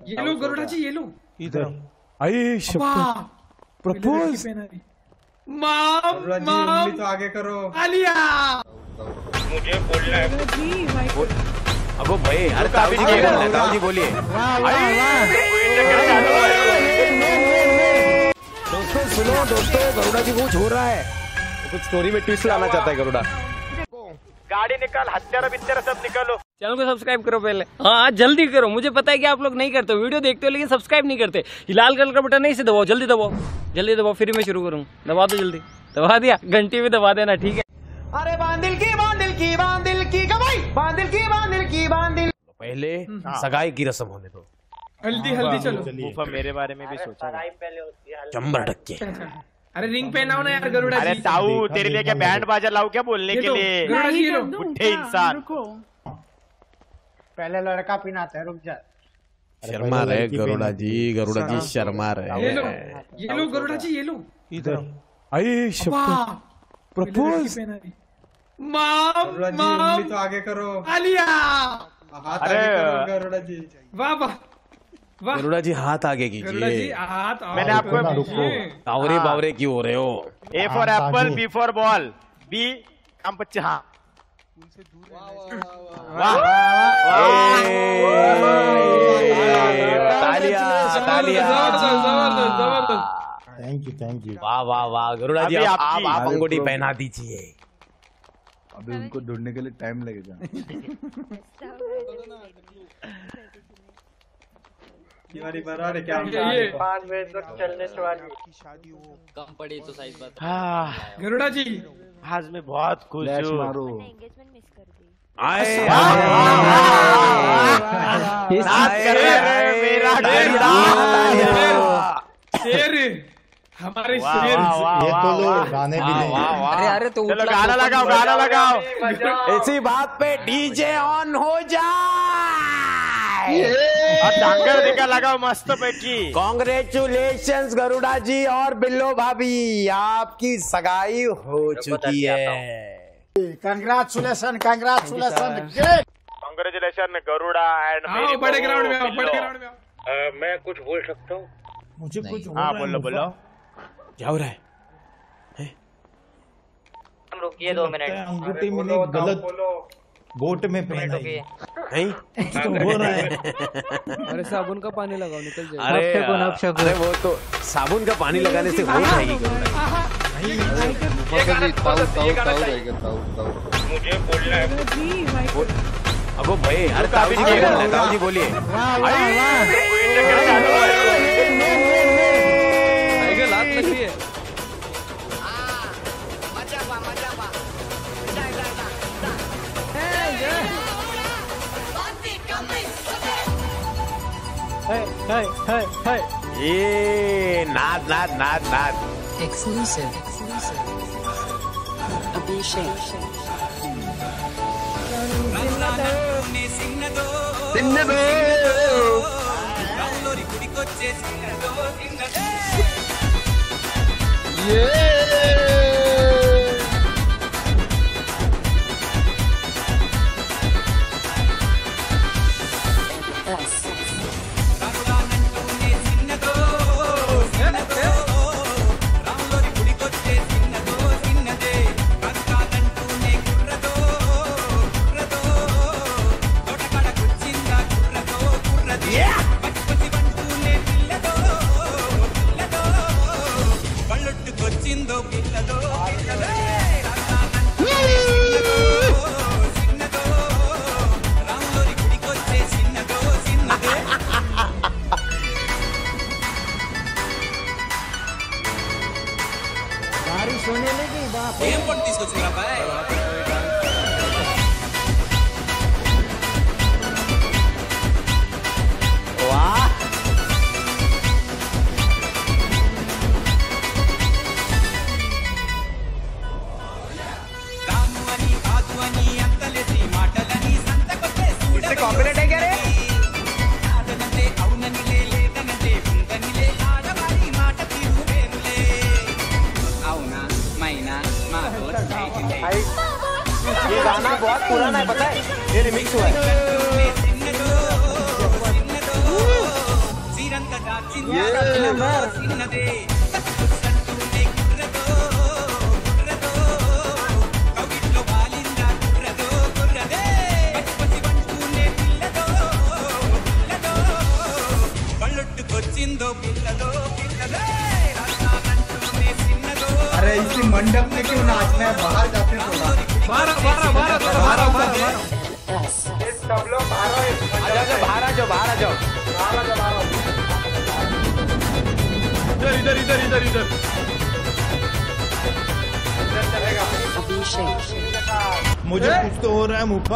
ये लो गरुड़ा जी, ये लो इधर आइए। प्रपोज माम तो आगे करो। आलिया मुझे बोलना है अब भाई यार ताऊ जी बोलिए। दोस्तों सुनो दोस्तों, गरुड़ा जी कुछ हो रहा है, कुछ स्टोरी में ट्विस्ट लाना चाहता है गरुड़ा। गाड़ी निकाल, हत्यारा बित्यारा सब निकालो। चैनल को सब्सक्राइब करो पहले, हाँ जल्दी करो। मुझे पता है कि आप लोग नहीं करते, वीडियो देखते हो लेकिन सब्सक्राइब नहीं करते। ये लाल कलर का बटन नहीं से दबाओ, जल्दी दबाओ, जल्दी दबाओ, फिर मैं शुरू करूँ। दबा दो जल्दी, दबा दिया, घंटी भी दबा देना, ठीक है। अरे बांदिल की पहले सगाई की रस्म होने दो। हल्दी चलो। मुफा मेरे बारे में भी सोचा। चंबर टक्के। अरे रिंग पहनाओ ना यार गरुड़ा जी। अरे ताऊ तेरे लिए क्या बैंड बाजा लाऊं क्या बोलने के लिए? गरुड़ा जी लो। बुढ़े इंसान। पहले लड़का पिनाते हैं, रुक जा। शर्मा रहे गरुड़ा जी शर्मा रहे। ये लो गरुड़ा जी, ये लो इधर आइए। प्रपोज माम तो आगे करो। आलिया अरे गरुड़ा जी वाह वाह वाह। गरुड़ा जी हाथ आगे गरुड़ा जी कीजिए। हाथ मैंने आपको बावरे बावरे क्यों हो रहे हो? A for apple, B for ball, B काम बच्चे। हाँ वाह तालियां तालियां। जबरदस्त। Thank you. वाह वाह वाह गरुड़ा जी, अभी आप आपकी- अंगूठी पहना दीजिए। अभी उनको ढूंढने के लिए टाइम लगेगा। क्या ये 5 बजे तक चलने वाली कम पड़ी तो साइज बात। गरुड़ा जी आज मैं बहुत खुश हूँ। मारो। मेरा शेर हमारे शेर। ये तो लोग गाने भी नहीं। अरे तो चलो गाना लगाओ, गाना लगाओ। इसी बात पे डीजे ऑन हो जाए। और डांगर दिखा लगाओ मस्त बैठी। कॉन्ग्रेचुलेशंस गरुड़ा जी और बिल्लो भाभी, आपकी सगाई हो चुकी है। कंग्रेचुलेशन कांग्रेचुलेशन गरुड़ा एंड बड़े ग्राउंड में आओ, बड़े ग्राउंड में आओ। मैं कुछ बोल सकता हूँ? मुझे कुछ हाँ बोलो बोलो। क्या हो रहा है? रुकिए 2 मिनट। अंगूठी मैंने गलत बोट में पहना है। नहीं तो हो रहा है। अरे साबुन का पानी लगाओ, निकल जाएगा। अरे वो तो साबुन का पानी लगाने से हो जाएगी गरुड़ा। मुझे बोलना है अब भाई यार ताऊ जी बोलिए। लात लग रही है। ये नाद। Exclusive. Abhishek. कॉपीराइट है क्या रे? ये गाना बहुत पुराना है, पता है? ये रिमिक्स हुआ है। अरे इसी मंडप में क्यों नाचना है, बाहर जाते हैं थोड़ा। S. सब लोग बाहर आ जाओ, बाहर आ जाओ। इधर Abhishek. मुझे कुछ तो हो रहा है मुफा।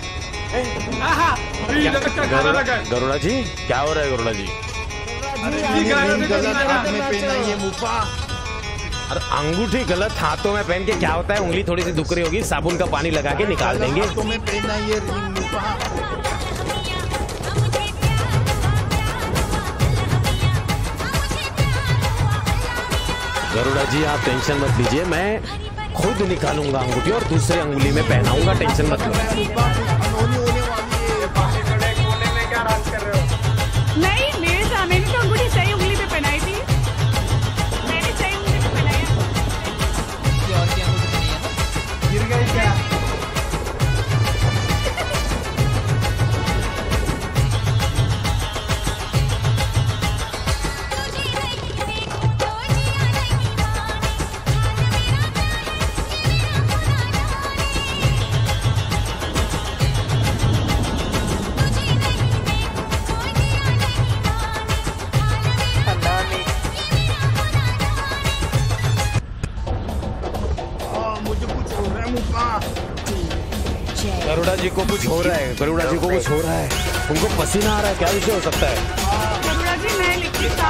अभी खाना लगा है। गरुड़ा जी क्या हो रहा है गरुड़ा जी? गलत हाथ में पहना ये मुफा। अरे अंगूठी गलत हाथों में पहन के क्या होता है, उंगली थोड़ी सी दुख रही होगी, साबुन का पानी लगा के निकाल देंगे। हाथों में पहना ये रिंग मुफा। गरुड़ा जी आप टेंशन मत लीजिए, मैं खुद निकालूंगा अंगूठी और दूसरे अंगुली में पहनाऊंगा, टेंशन मत लीजिए। नहीं मैंने तो अंगूठी सही उंगली पे पहनाई थी, मैंने सही उंगली पे पहनाई है। गिर गई क्या? मुझे कुछ हो रहा है मुफा। गरुड़ा जी को कुछ हो रहा है, गरुड़ा जी को कुछ हो रहा है, उनको पसीना आ रहा है, क्या विषय हो सकता है? गरुड़ा जी मैं लिखी था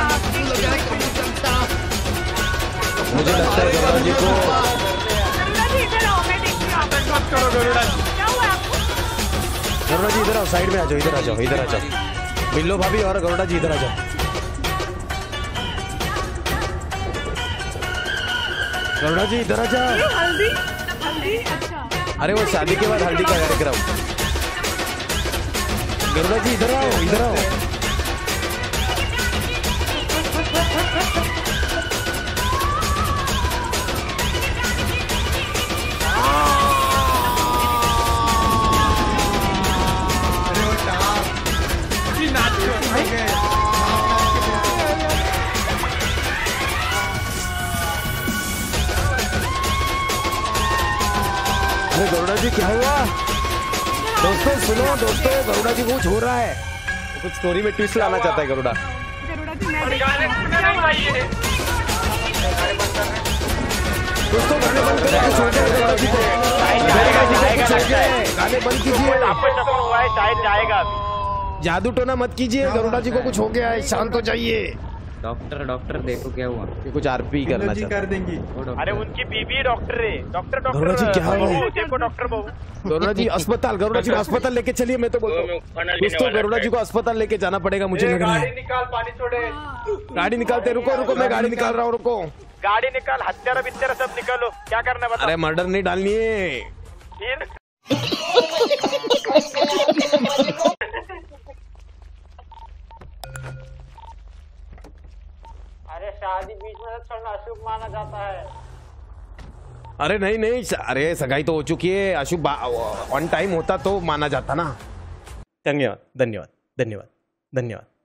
मुझे लगता है गरुड़ा जी को, गरुड़ा जी इधर आओ, मैं देखती हूँ आपको। मत करो गरुड़ा जी। क्या हुआ आपको? गरुड़ा जी इधर आओ, साइड में आ जाओ, इधर आ जाओ, इधर आ जाओ। बिल्लो भाभी और गरुड़ा जी इधर आ जाओ। गरुड़ा जी इधर आ जाओ। ये हल्दी हल्दी अच्छा अरे वो शादी के बाद हल्दी का कार्यक्रम। गरुड़ा जी इधर आओ, इधर आओ। अरे गरुड़ा जी क्या हुआ? दोस्तों सुनो, दोस्तों गरुड़ा जी को कुछ हो रहा है, कुछ स्टोरी में ट्विस्ट लाना चाहता है गरुड़ा। गरुड़ा जी मैं देखती हूँ। क्या हुआ? दोस्तों गाने बंद करो, कुछ हो जाए गरुड़ा जी को। गाने बंद कीजिए, हुआ है, शायद जाएगा अभी। जादू टोना मत कीजिए, गरुड़ा जी को कुछ हो गया है, शांत हो जाइए। डॉक्टर देखो क्या हुआ। ये कुछ आरपी करना जी चाहता कर देंगी। अरे उनकी बीबी डॉक्टर है, डॉक्टर गरुड़ा जी क्या हुआ? बहू, देखो डॉक्टर बहू। है। गरुड़ा जी अस्पताल, गरुड़ा जी को अस्पताल लेके चलिए, मैं तो बोलता हूँ दोस्तों गरुड़ा जी को अस्पताल लेके जाना पड़ेगा, मुझे लग रहा है। निकाल पानी छोड़े। गाड़ी निकालते, रुको रुको, मैं गाड़ी निकाल रहा हूँ, रुको। गाड़ी निकाल, हत्यारा बित्यारा सब निकालो, क्या करना है बताओ। अरे मर्डर नहीं डालनी है। फिर अरे शादी बीच में छोड़ना अशुभ माना जाता है। अरे नहीं नहीं, अरे सगाई तो हो चुकी है, अशुभ ऑन टाइम होता तो माना जाता ना। धन्यवाद धन्यवाद धन्यवाद धन्यवाद।